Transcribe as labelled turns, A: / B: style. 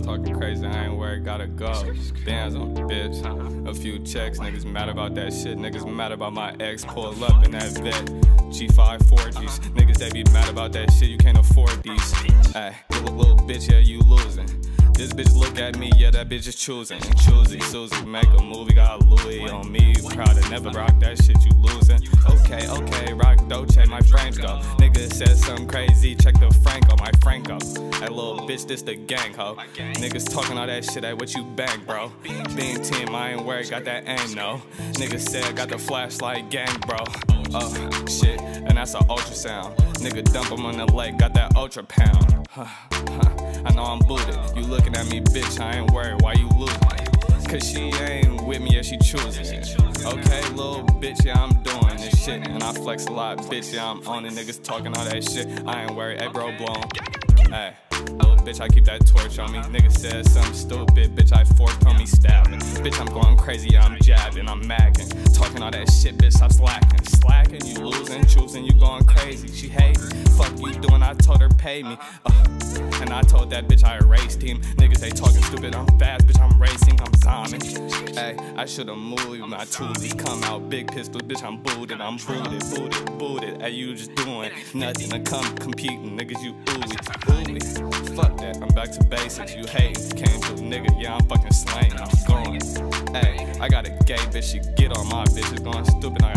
A: talking crazy, I ain't where it gotta go. Bands on the bitch, a few checks, niggas mad about that shit. Niggas mad about my ex, pull up in that vet. G5 4Gs, niggas they be mad about that shit, you can't afford these. Ay, little bitch, yeah, you losing. This bitch look at me, yeah, that bitch is choosing. Choosy, Susie, make a movie, got Louis on me. Proud to never rock that shit, you losing. Okay, rock Dolce, my frames go. Nigga said something crazy, check the Franco, my Franco. That little bitch, this the gang, ho. Niggas talking all that shit, at what you bang, bro. Being team, I ain't where I got that aim, no. Niggas said got the flashlight gang, bro. Oh, shit, and that's an ultrasound. Nigga dump him on the lake, got that ultra pound. I know I'm booted. You looking at me, bitch, I ain't worried, why you losing? Cause she ain't with me, yeah, she choosing it. Okay, little bitch, yeah, I'm doing this shit. And I flex a lot, bitch, yeah, I'm on it. Niggas talking all that shit, I ain't worried, hey, bro, blown. Hey, little bitch, I keep that torch on me. Nigga said something stupid, bitch, I forked on me, stabbing. Bitch, I'm going crazy, yeah, I'm jabbing, I'm macking. Talking all that shit, bitch, stop slacking. Slacking, you losing, choosing, you going crazy. She hate me, fuck you doing, I told her pay me. And I told that bitch I erased him. Niggas they talking stupid, I'm fast, bitch, I'm racing, I'm zombing. Hey, I should've moved my toolie. Come out, big pistol, bitch, I'm booted, I'm booted. Hey, you just doing nothing to come competing, niggas, you ooey. Fuck that, I'm back to basics, you hating. Came to a nigga, yeah, I'm fucking slaying, I'm going. Hey, I got a gay bitch, she get on my bitch, it's going stupid, I